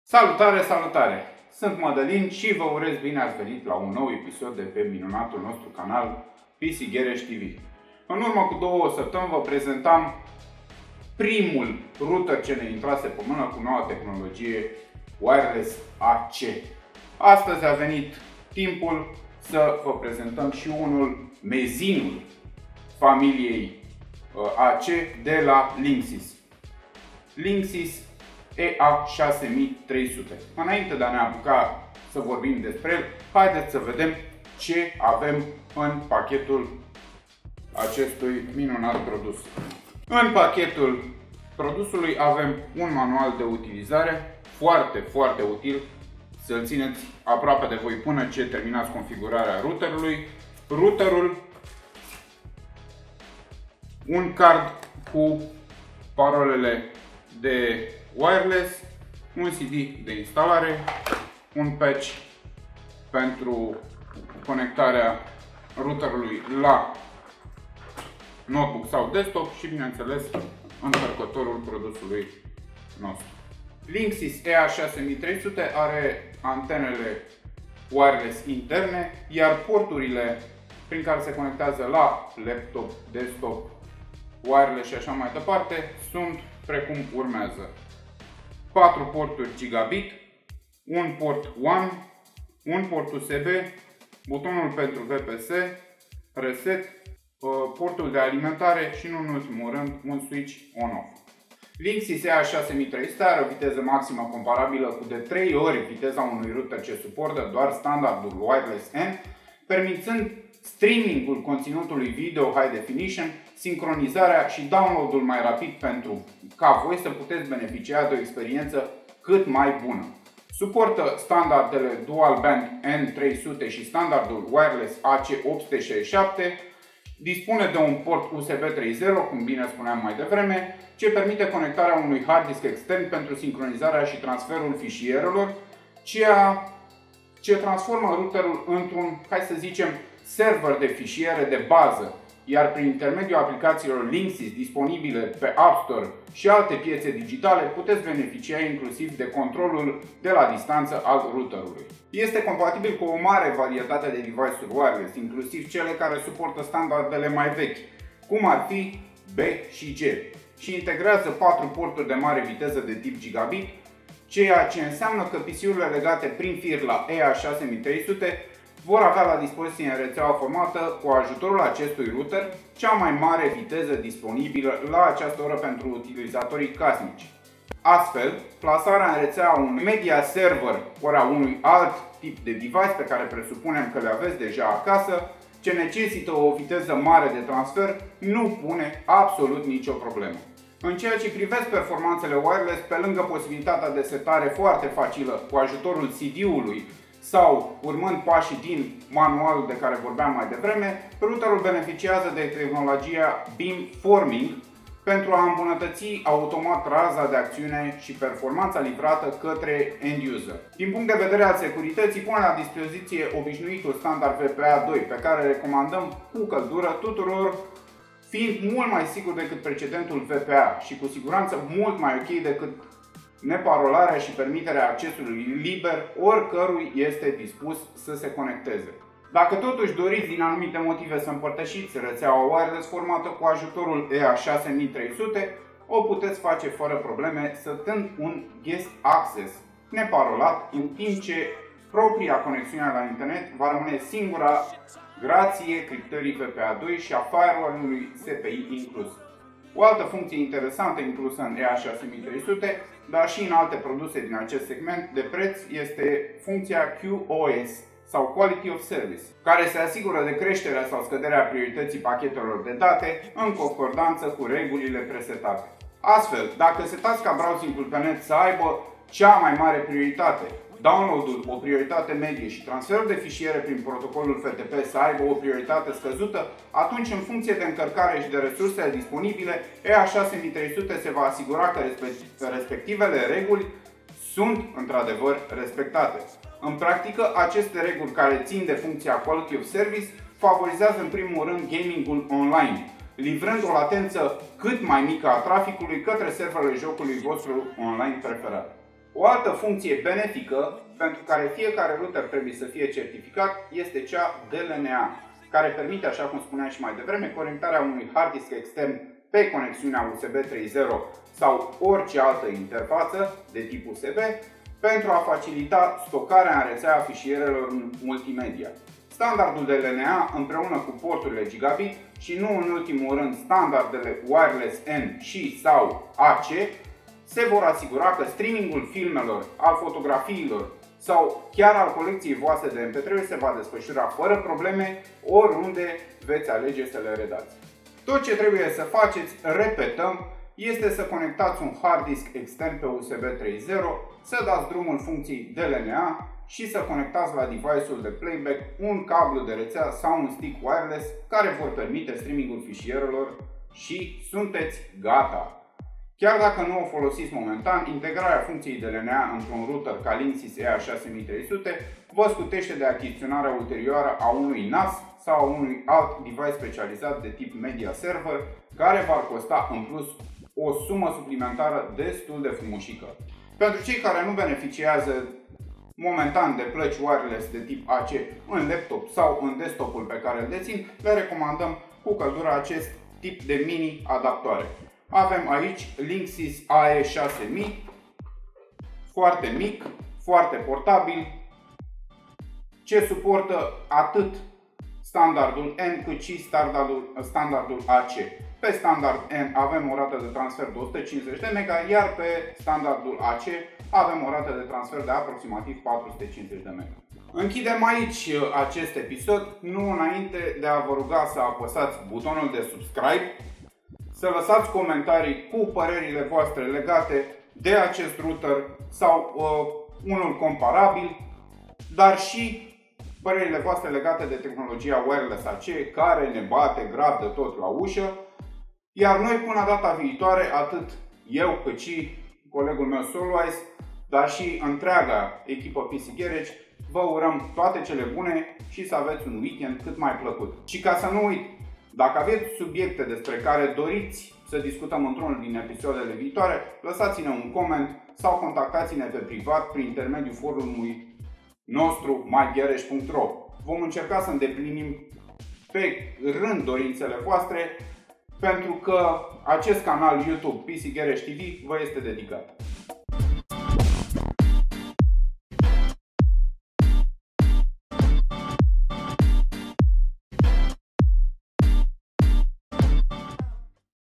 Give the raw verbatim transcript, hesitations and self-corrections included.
Salutare, salutare! Sunt Mădălin și vă urez bine ați venit la un nou episod de pe minunatul nostru canal P C Garage T V. În urmă cu două săptămâni vă prezentam primul router ce ne intrase pe mână cu noua tehnologie Wireless A C. Astăzi a venit timpul să vă prezentăm și unul, mezinul familiei A C de la Linksys. Linksys E A șase mii trei sute. Înainte de a ne apuca să vorbim despre el, haideți să vedem ce avem în pachetul acestui minunat produs. În pachetul produsului avem un manual de utilizare foarte, foarte util. Să-l țineți aproape de voi până ce terminați configurarea routerului. Routerul, un card cu parolele de wireless, un C D de instalare, un patch pentru conectarea routerului la notebook sau desktop și, bineînțeles, încărcătorul produsului nostru. Linksys E A șase mii trei sute are antenele wireless interne, iar porturile prin care se conectează la laptop, desktop, wireless și așa mai departe sunt precum urmează: patru porturi gigabit, un port WAN, un port U S B, butonul pentru V P S, reset, portul de alimentare și, nu în ultimul rând, un switch on-off. Linksys E A șase mii trei sute are o viteză maximă comparabilă cu de trei ori viteza unui router ce suportă doar standardul Wireless N, permițând streamingul conținutului video High Definition, sincronizarea și downloadul mai rapid pentru ca voi să puteți beneficia de o experiență cât mai bună. Suportă standardele Dual Band N trei sute și standardul Wireless A C opt sute șaizeci și șapte, dispune de un port U S B trei punct zero, cum bine spuneam mai devreme, ce permite conectarea unui hard disk extern pentru sincronizarea și transferul fișierelor, ceea ce transformă routerul într-un, hai să zicem, server de fișiere de bază, iar prin intermediul aplicațiilor Linksys disponibile pe App Store și alte piețe digitale puteți beneficia inclusiv de controlul de la distanță al routerului. Este compatibil cu o mare varietate de device-uri wireless, inclusiv cele care suportă standardele mai vechi, cum ar fi B și G, și integrează patru porturi de mare viteză de tip gigabit, ceea ce înseamnă că P C-urile legate prin fir la E A șase mii trei sute vor avea la dispoziție în rețeaua formată cu ajutorul acestui router cea mai mare viteză disponibilă la această oră pentru utilizatorii casnici. Astfel, plasarea în rețea unui media server ori a unui alt tip de device pe care presupunem că le aveți deja acasă, ce necesită o viteză mare de transfer, nu pune absolut nicio problemă. În ceea ce privește performanțele wireless, pe lângă posibilitatea de setare foarte facilă cu ajutorul C D-ului sau urmând pașii din manualul de care vorbeam mai devreme, routerul beneficiază de tehnologia beamforming pentru a îmbunătăți automat raza de acțiune și performanța livrată către end-user. Din punct de vedere al securității, pune la dispoziție obișnuitul standard V P A doi, pe care îl recomandăm cu căldură tuturor, fiind mult mai sigur decât precedentul V P A și cu siguranță mult mai ok decât neparolarea și permiterea accesului liber oricărui este dispus să se conecteze. Dacă totuși doriți din anumite motive să împărtășiți rețeaua wireless formată cu ajutorul E A șase mii trei sute, o puteți face fără probleme setând un guest access neparolat, în timp ce propria conexiune la internet va rămâne singura grație criptării V P A doi și a firewall-ului S P I inclus. O altă funcție interesantă inclusă în E A șase mii trei sute, dar și în alte produse din acest segment de preț, este funcția Q o S sau Quality of Service, care se asigură de creșterea sau scăderea priorității pachetelor de date în concordanță cu regulile presetate. Astfel, dacă setați ca browsing-ul pe net să aibă cea mai mare prioritate, download-ul o prioritate medie și transferul de fișiere prin protocolul F T P să aibă o prioritate scăzută, atunci, în funcție de încărcare și de resursele disponibile, E A șase mii trei sute se va asigura că respectivele reguli sunt într-adevăr respectate. În practică, aceste reguli care țin de funcția Quality of Service favorizează în primul rând gaming-ul online, livrând o latență cât mai mică a traficului către serverele jocului vostru online preferat. O altă funcție benefică, pentru care fiecare router trebuie să fie certificat, este cea D L N A, care permite, așa cum spuneam și mai devreme, conectarea unui hard disk extern pe conexiunea U S B trei punct zero sau orice altă interfață de tip U S B pentru a facilita stocarea în rețea a fișierelor multimedia. Standardul D L N A împreună cu porturile gigabit și nu în ultimul rând standardele wireless N și sau A C se vor asigura că streamingul filmelor, al fotografiilor sau chiar al colecției voastre de M P trei-uri se va desfășura fără probleme oriunde veți alege să le redați. Tot ce trebuie să faceți, repetăm, este să conectați un hard disk extern pe U S B trei punct zero, să dați drumul funcției D L N A și să conectați la device-ul de playback un cablu de rețea sau un stick wireless care vor permite streamingul fișierelor și sunteți gata! Chiar dacă nu o folosiți momentan, integrarea funcției D L N A într-un router ca Linksys E A șase mii trei sute vă scutește de achiziționarea ulterioară a unui N A S sau a unui alt device specializat de tip media server, care v-ar costa în plus o sumă suplimentară destul de frumușică. Pentru cei care nu beneficiază momentan de plăci wireless de tip A C în laptop sau în desktopul pe care îl dețin, le recomandăm cu căldură acest tip de mini adaptoare. Avem aici Linksys A E șase mii, foarte mic, foarte portabil, ce suportă atât standardul N cât și standardul, standardul A C. Pe standard N avem o rată de transfer de o sută cincizeci de mega, iar pe standardul A C avem o rată de transfer de aproximativ patru sute cincizeci de mega. Închidem aici acest episod, nu înainte de a vă ruga să apăsați butonul de subscribe, să lăsați comentarii cu părerile voastre legate de acest router sau uh, unul comparabil, dar și părerile voastre legate de tehnologia wireless A C, care ne bate grav de tot la ușă. Iar noi până data viitoare, atât eu cât și colegul meu Solwise, dar și întreaga echipă P C Garage, vă urăm toate cele bune și să aveți un weekend cât mai plăcut. Și ca să nu uit, dacă aveți subiecte despre care doriți să discutăm într-unul din episoadele viitoare, lăsați-ne un coment sau contactați-ne pe privat prin intermediul forumului nostru my garage punct ro. Vom încerca să îndeplinim pe rând dorințele voastre, pentru că acest canal YouTube P C Garage T V vă este dedicat.